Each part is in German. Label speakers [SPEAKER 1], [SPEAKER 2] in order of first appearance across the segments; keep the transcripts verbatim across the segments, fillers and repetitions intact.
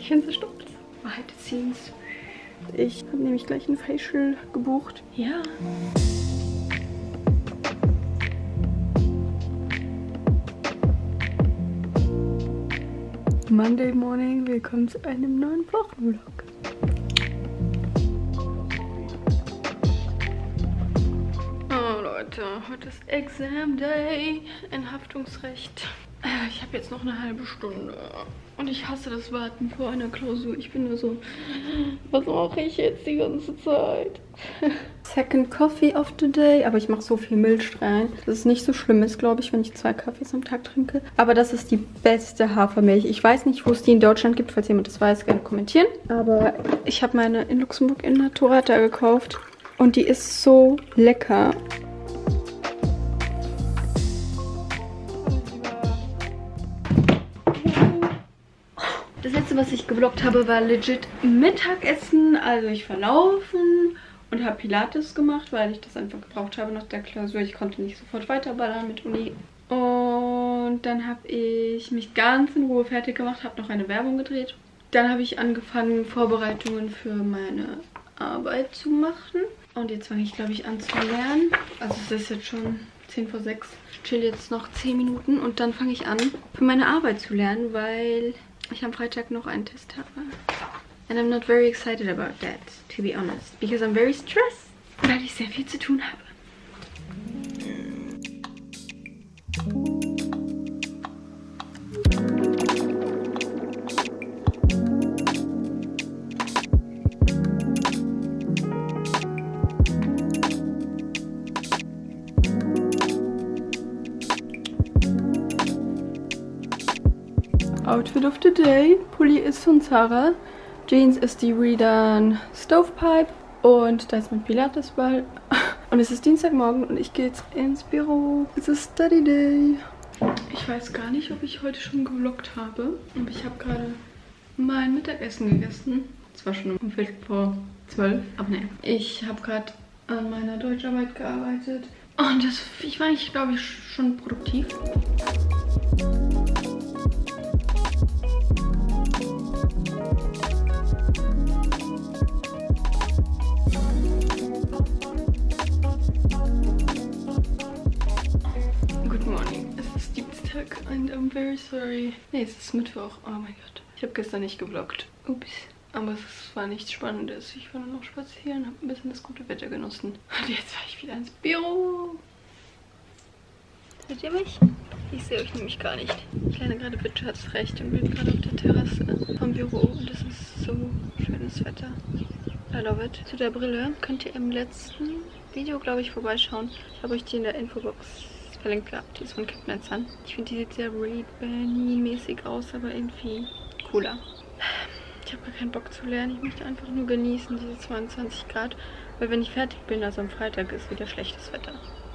[SPEAKER 1] Behind the Stops. Behind the scenes. Ich habe nämlich gleich ein Facial gebucht. Ja. Monday morning, willkommen zu einem neuen Wochenvlog. Oh Leute, heute ist Exam Day in Haftungsrecht. Ich habe jetzt noch eine halbe Stunde und ich hasse das Warten vor einer Klausur. Ich bin nur so, was mache ich jetzt die ganze Zeit? Second Coffee of the day, aber ich mache so viel Milch rein, dass es nicht so schlimm ist, glaube ich, wenn ich zwei Kaffees am Tag trinke. Aber das ist die beste Hafermilch. Ich weiß nicht, wo es die in Deutschland gibt, falls jemand das weiß, gerne kommentieren. Aber ich habe meine in Luxemburg in Naturata gekauft und die ist so lecker. Das letzte, was ich gevloggt habe, war legit Mittagessen. Also ich war laufen und habe Pilates gemacht, weil ich das einfach gebraucht habe nach der Klausur. Ich konnte nicht sofort weiterballern mit Uni. Und dann habe ich mich ganz in Ruhe fertig gemacht, habe noch eine Werbung gedreht. Dann habe ich angefangen, Vorbereitungen für meine Arbeit zu machen. Und jetzt fange ich, glaube ich, an zu lernen. Also es ist jetzt schon zehn vor sechs. Ich chill jetzt noch zehn Minuten und dann fange ich an, für meine Arbeit zu lernen, weil ich am Freitag noch einen Test habe. And I'm not very excited about that, to be honest. Because I'm very stressed, weil ich sehr viel zu tun habe. Outfit of the day. Pulli ist von Zara. Jeans ist die Redone Stovepipe. Und da ist mein Pilatesball. Und es ist Dienstagmorgen und ich gehe jetzt ins Büro. Es ist Study Day. Ich weiß gar nicht, ob ich heute schon gevloggt habe. Aber ich habe gerade mein Mittagessen gegessen. Es war schon um Viertel vor zwölf. Aber ne. Ich habe gerade an meiner Deutscharbeit gearbeitet. Und das, ich war eigentlich, glaube ich, schon produktiv. And I'm very sorry. Ne, es ist Mittwoch. Oh mein Gott. Ich habe gestern nicht gevloggt. Ups. Aber es war nichts Spannendes. Ich war nur noch spazieren, habe ein bisschen das gute Wetter genossen. Und jetzt war ich wieder ins Büro. Seht ihr mich? Ich sehe euch nämlich gar nicht. Ich lerne gerade Wirtschaftsrecht und bin gerade auf der Terrasse vom Büro. Und es ist so schönes Wetter. I love it. Zu der Brille könnt ihr im letzten Video, glaube ich, vorbeischauen. Ich habe euch die in der Infobox verlinkt gehabt. Die ist von Captain Sun. Ich finde, die sieht sehr Ray-Ban-mäßig aus, aber irgendwie cooler. Ich habe gar keinen Bock zu lernen. Ich möchte einfach nur genießen, diese zweiundzwanzig Grad. Weil wenn ich fertig bin, also am Freitag, ist wieder schlechtes Wetter.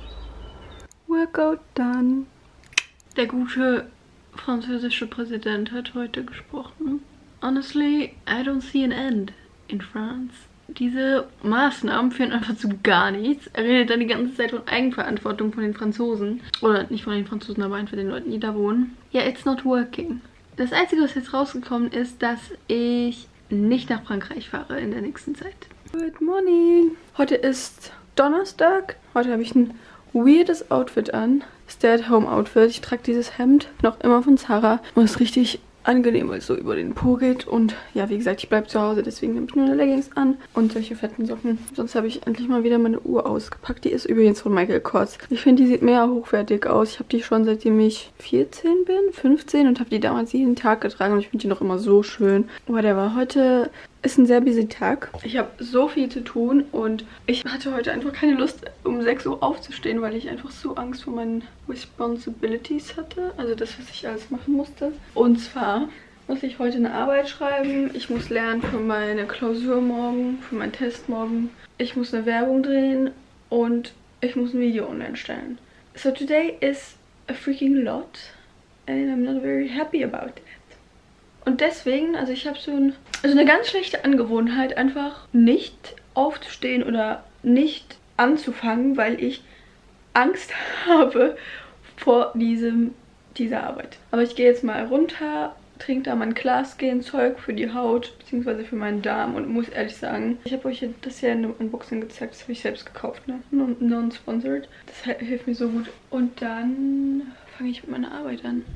[SPEAKER 1] Workout done. Der gute französische Präsident hat heute gesprochen. Honestly, I don't see an end in France. Diese Maßnahmen führen einfach zu gar nichts. Er redet dann die ganze Zeit von Eigenverantwortung von den Franzosen. Oder nicht von den Franzosen, aber einfach den Leuten, die da wohnen. Ja, yeah, it's not working. Das Einzige, was jetzt rausgekommen ist, dass ich nicht nach Frankreich fahre in der nächsten Zeit. Good morning. Heute ist Donnerstag. Heute habe ich ein weirdes Outfit an. Stay-at-home-Outfit. Ich trage dieses Hemd noch immer von Zara. Und es ist richtig angenehm, weil es so über den Po geht. Und ja, wie gesagt, ich bleibe zu Hause, deswegen habe ich nur eine Leggings an und solche fetten Socken. Sonst habe ich endlich mal wieder meine Uhr ausgepackt. Die ist übrigens von Michael Kors. Ich finde, die sieht mehr hochwertig aus. Ich habe die schon seitdem ich vierzehn bin, fünfzehn und habe die damals jeden Tag getragen. Und ich finde die noch immer so schön. Whatever. Heute ist ein sehr busy Tag. Ich habe so viel zu tun und ich hatte heute einfach keine Lust, um sechs Uhr aufzustehen, weil ich einfach so Angst vor meinen Responsibilities hatte. Also das, was ich alles machen musste. Und zwar muss ich heute eine Arbeit schreiben. Ich muss lernen für meine Klausur morgen, für meinen Test morgen. Ich muss eine Werbung drehen und ich muss ein Video online stellen. So today is a freaking lot and I'm not very happy about it. Und deswegen, also ich habe so ein, also eine ganz schlechte Angewohnheit, einfach nicht aufzustehen oder nicht anzufangen, weil ich Angst habe vor diesem, dieser Arbeit. Aber ich gehe jetzt mal runter, trinke da mein Glasgen-Zeug für die Haut, beziehungsweise für meinen Darm und muss ehrlich sagen, ich habe euch das ja in einem Unboxing gezeigt, das habe ich selbst gekauft, ne? Non-sponsored. Das hilft mir so gut. Und dann fange ich mit meiner Arbeit an.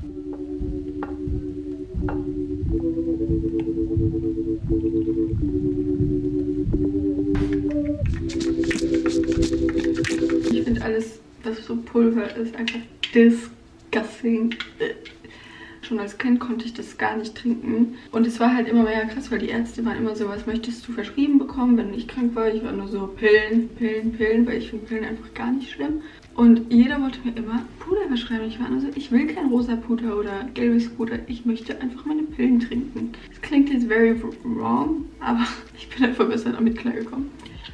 [SPEAKER 1] Ich finde alles, was so Pulver ist, einfach disgusting. Schon als Kind konnte ich das gar nicht trinken. Und es war halt immer mehr krass, weil die Ärzte waren immer so, was möchtest du verschrieben bekommen, wenn ich krank war? Ich war nur so Pillen, Pillen, Pillen, weil ich finde Pillen einfach gar nicht schlimm. Und jeder wollte mir immer Puder verschreiben. Ich war nur so, ich will kein rosa Puder oder gelbes Puder. Ich möchte einfach meine Pillen trinken. Das klingt jetzt very wrong, aber ich bin einfach besser damit klargekommen.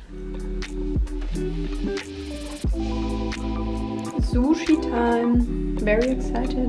[SPEAKER 1] Sushi time. Very excited.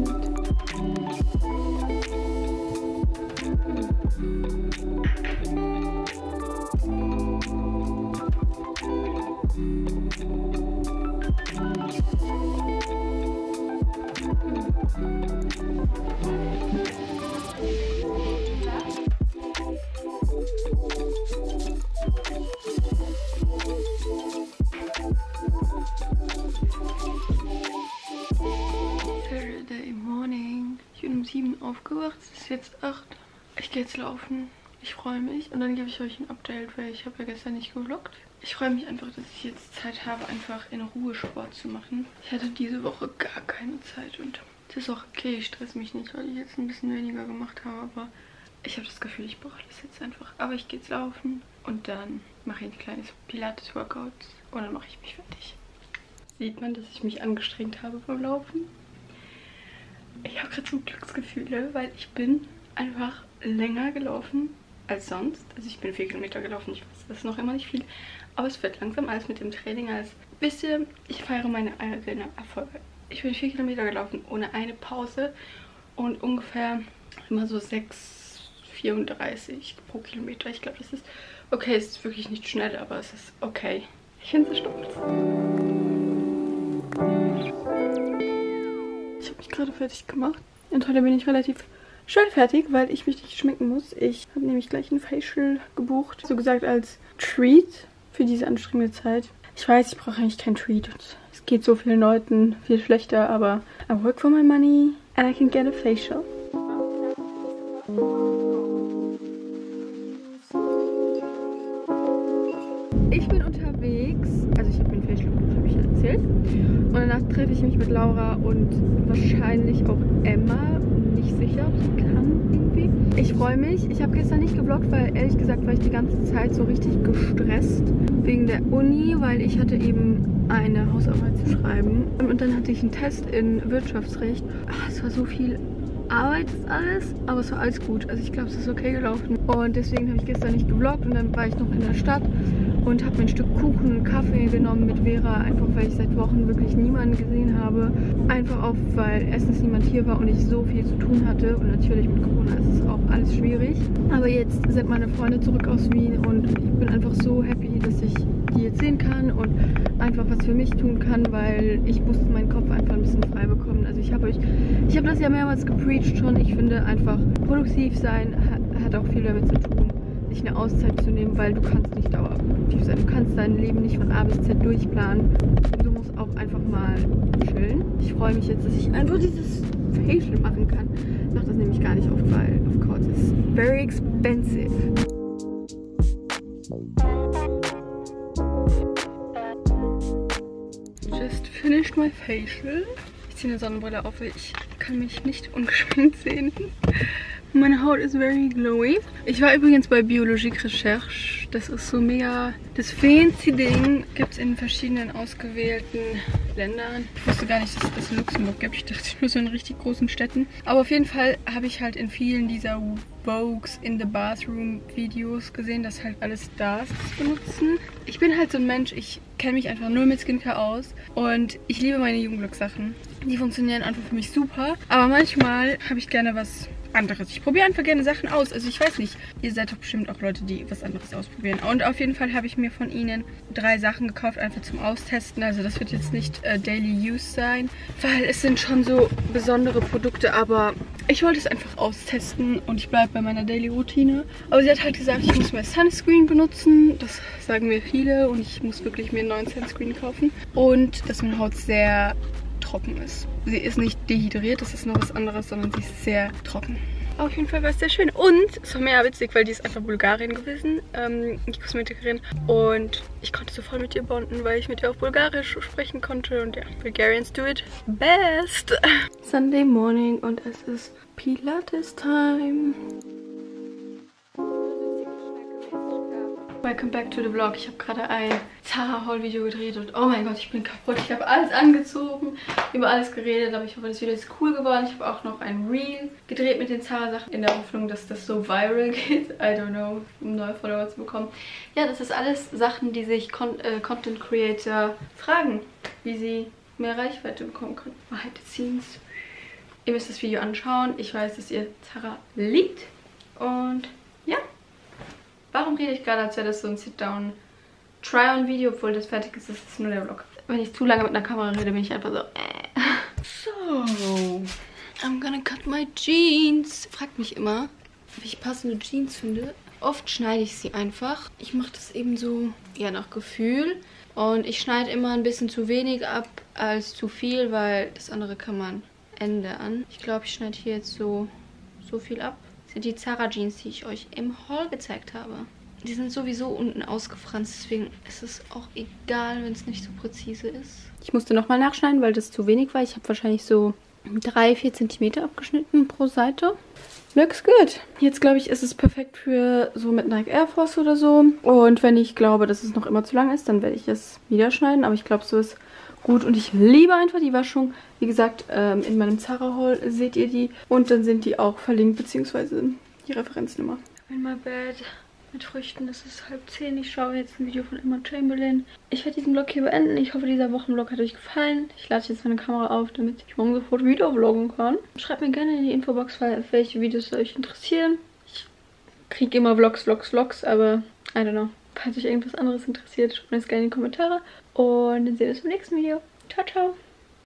[SPEAKER 1] Saturday morning. Ich bin um sieben aufgewacht, es ist jetzt acht. Ich gehe jetzt laufen. Ich freue mich und dann gebe ich euch ein Update, weil ich habe ja gestern nicht gevloggt. Ich freue mich einfach, dass ich jetzt Zeit habe, einfach in Ruhe Sport zu machen. Ich hatte diese Woche gar keine Zeit und das ist auch okay, ich stress mich nicht, weil ich jetzt ein bisschen weniger gemacht habe, aber ich habe das Gefühl, ich brauche das jetzt einfach. Aber ich gehe jetzt laufen und dann mache ich ein kleines Pilates-Workout und dann mache ich mich fertig. Sieht man, dass ich mich angestrengt habe beim Laufen? Ich habe gerade so Glücksgefühle, weil ich bin einfach länger gelaufen als sonst. Also ich bin vier Kilometer gelaufen, ich weiß, das ist noch immer nicht viel. Aber es wird langsam alles mit dem Training. Als wisst ihr, ich feiere meine eigenen Erfolge. Ich bin vier Kilometer gelaufen ohne eine Pause und ungefähr immer so sechs vierunddreißig pro Kilometer. Ich glaube, das ist okay, es ist wirklich nicht schnell, aber es ist okay. Ich bin so stolz. Ich habe mich gerade fertig gemacht und heute bin ich relativ schnell fertig, weil ich mich nicht schminken muss. Ich habe nämlich gleich ein Facial gebucht, so gesagt als Treat für diese anstrengende Zeit. Ich weiß, ich brauche eigentlich kein Treat. Es geht so vielen Leuten viel schlechter, aber I work for my money and I can get a facial. Ich bin unterwegs, also ich habe mir ein Facial gebucht, habe ich ja erzählt. Und danach treffe ich mich mit Laura und wahrscheinlich auch Emma. Nicht sicher, ob sie kann irgendwie. Ich freue mich. Ich habe gestern nicht gevloggt, weil ehrlich gesagt war ich die ganze Zeit so richtig gestresst wegen der Uni, weil ich hatte eben eine Hausarbeit zu schreiben. Und dann hatte ich einen Test in Wirtschaftsrecht. Ach, es war so viel Arbeit ist alles, aber es war alles gut. Also ich glaube, es ist okay gelaufen. Und deswegen habe ich gestern nicht gevloggt und dann war ich noch in der Stadt und habe mir ein Stück Kuchen und Kaffee genommen mit Vera, einfach weil ich seit Wochen wirklich niemanden gesehen habe. Einfach auch, weil erstens niemand hier war und ich so viel zu tun hatte. Und natürlich mit Corona ist es auch alles schwierig. Aber jetzt sind meine Freunde zurück aus Wien und ich bin einfach so happy, dass ich die jetzt sehen kann und einfach was für mich tun kann, weil ich musste meinen Kopf einfach ein bisschen frei bekommen. Also ich habe euch, ich habe das ja mehrmals gepreacht schon. Ich finde einfach produktiv sein hat auch viel damit zu tun, sich eine Auszeit zu nehmen, weil du kannst nicht dauerproduktiv sein. Du kannst dein Leben nicht von A bis Z durchplanen. Du musst auch einfach mal chillen. Ich freue mich jetzt, dass ich einfach dieses Facial machen kann. Ich mache das nämlich gar nicht oft, weil of course it's very expensive. Just finished my facial. Ich ziehe eine Sonnenbrille auf, weil ich kann mich nicht ungeschminkt sehen. Meine Haut ist very glowy. Ich war übrigens bei Biologique Recherche. Das ist so mega das fancy Ding. Gibt es in verschiedenen ausgewählten Ländern. Ich wusste gar nicht, dass es das in Luxemburg gibt. Ich dachte nur so in richtig großen Städten. Aber auf jeden Fall habe ich halt in vielen dieser Vogues in the Bathroom Videos gesehen, dass halt alle Stars das benutzen. Ich bin halt so ein Mensch, ich kenne mich einfach null mit Skincare aus. Und ich liebe meine Jugendglück-Sachen. Die funktionieren einfach für mich super. Aber manchmal habe ich gerne was
[SPEAKER 2] anderes. Ich probiere einfach gerne Sachen aus. Also ich weiß nicht, ihr seid doch bestimmt auch Leute, die was anderes ausprobieren. Und auf jeden Fall habe ich mir von ihnen drei Sachen gekauft, einfach zum Austesten. Also das wird jetzt nicht äh, Daily Use sein, weil es sind schon so besondere Produkte, aber ich wollte es einfach austesten und ich bleibe bei meiner Daily Routine. Aber sie hat halt gesagt, ich muss mehr Sunscreen benutzen. Das sagen mir viele und ich muss wirklich mir einen neuen Sunscreen kaufen. Und dass meine Haut sehr trocken ist. Sie ist nicht dehydriert, das ist noch was anderes, sondern sie ist sehr trocken. Auf jeden Fall war es sehr schön. Und es war mehr witzig, weil die ist einfach Bulgarin gewesen, ähm, die Kosmetikerin. Und ich konnte so voll mit ihr bonden, weil ich mit ihr auf Bulgarisch sprechen konnte. Und ja, Bulgarians do it best. Sunday morning und es ist Pilates time. Welcome back to the vlog. Ich habe gerade ein Zara-Haul-Video gedreht und oh mein Gott, ich bin kaputt. Ich habe alles angezogen, über alles geredet, aber ich hoffe, das Video ist cool geworden. Ich habe auch noch ein Reel gedreht mit den Zara-Sachen in der Hoffnung, dass das so viral geht. I don't know, um neue Follower zu bekommen. Ja, das ist alles Sachen, die sich Con äh, Content Creator fragen, wie sie mehr Reichweite bekommen können. Behind the scenes. Ihr müsst das Video anschauen. Ich weiß, dass ihr Zara liebt. Und ja. Warum rede ich gerade, als wäre das so ein Sit-Down-Try-On-Video, obwohl das fertig ist, das ist nur der Vlog. Wenn ich zu lange mit einer Kamera rede, bin ich einfach so äh. So, I'm gonna cut my jeans. Fragt mich immer, wie ich passende Jeans finde. Oft schneide ich sie einfach. Ich mache das eben so, ja, nach Gefühl. Und ich schneide immer ein bisschen zu wenig ab als zu viel, weil das andere kann man ändern. Ich glaube, ich schneide hier jetzt so, so viel ab. Die Zara Jeans, die ich euch im Haul gezeigt habe. Die sind sowieso unten ausgefranst, deswegen ist es auch egal, wenn es nicht so präzise ist. Ich musste nochmal nachschneiden, weil das zu wenig war. Ich habe wahrscheinlich so drei, vier Zentimeter abgeschnitten pro Seite. Looks good. Jetzt glaube ich, ist es perfekt für so mit Nike Air Force oder so. Und wenn ich glaube, dass es noch immer zu lang ist, dann werde ich es wieder schneiden. Aber ich glaube, so ist gut und ich liebe einfach die Waschung. Wie gesagt, ähm, in meinem Zara-Haul seht ihr die. Und dann sind die auch verlinkt, beziehungsweise die Referenznummer. In my bed mit Früchten. Es ist halb zehn. Ich schaue jetzt ein Video von Emma Chamberlain. Ich werde diesen Vlog hier beenden. Ich hoffe, dieser Wochenvlog hat euch gefallen. Ich lade jetzt meine Kamera auf, damit ich morgen sofort wieder vloggen kann. Schreibt mir gerne in die Infobox, welche Videos euch interessieren. Ich kriege immer Vlogs, Vlogs, Vlogs, aber I don't know. Falls euch irgendwas anderes interessiert, schreibt mir das gerne in die Kommentare. Und dann sehen wir uns im nächsten Video. Ciao, ciao.